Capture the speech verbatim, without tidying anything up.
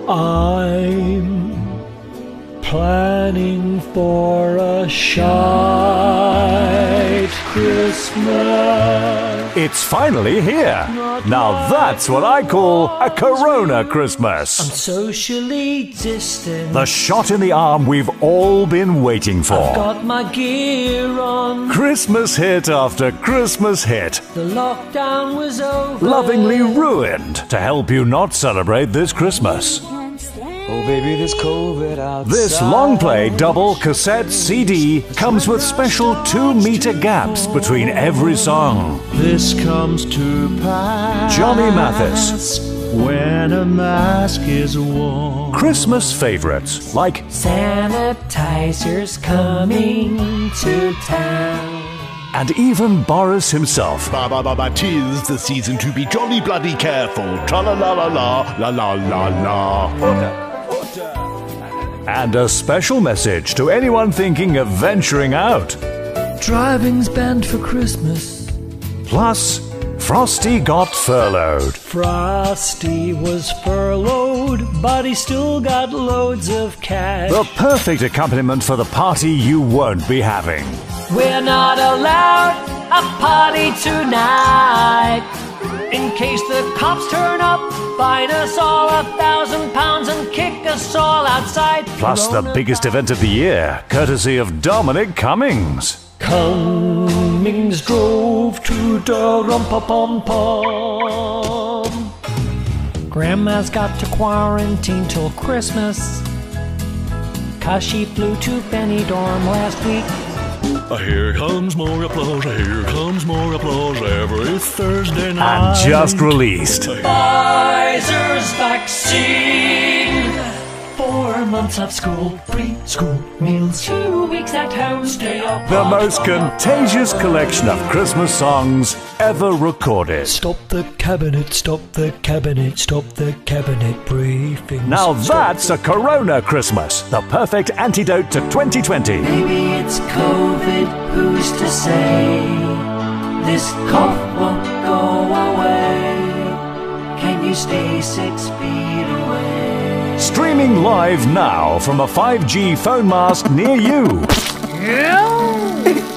I'm planning for a shite Christmas. It's finally here. Now that's what I call a Corona Christmas. I'm socially distant. The shot in the arm we've all been waiting for. I've got my gear on. Christmas hit after Christmas hit. The lockdown was over. Lovingly ruined to help you not celebrate this Christmas. Oh baby, there's COVID outside. This long play double cassette C D comes with special two meter gaps between every song. This comes to pass. Johnny Mathis. When a mask is worn. Christmas favorites like Sanitizers coming to town. And even Boris himself. Ba ba ba ba, 'tis the season to be jolly bloody careful. Tra la la la la la la la la. And a special message to anyone thinking of venturing out. Driving's banned for Christmas. Plus, Frosty got furloughed. Frosty was furloughed, but he still got loads of cash. The perfect accompaniment for the party you won't be having. We're not allowed a party tonight. In case the cops turn up, fine us all a thousand pounds and kick us all outside. Plus the biggest event of the year, courtesy of Dominic Cummings. Cummings drove to Drum-pa-pum-pum. Grandma's got to quarantine till Christmas, 'cause she flew to Benidorm last week. Here comes more applause, here comes more applause every Thursday night. And just released. Pfizer's vaccine. Four months of school, free school meals, two weeks at home, stay up. The most contagious collection of Christmas songs ever recorded. Stop the cabinet, stop the cabinet, stop the cabinet briefing. Now that's a Corona Christmas, the perfect antidote to twenty twenty. Maybe it's COVID, who's to say? This cough won't go away. Can you stay six feet away? Streaming live now from a five G phone mast near you.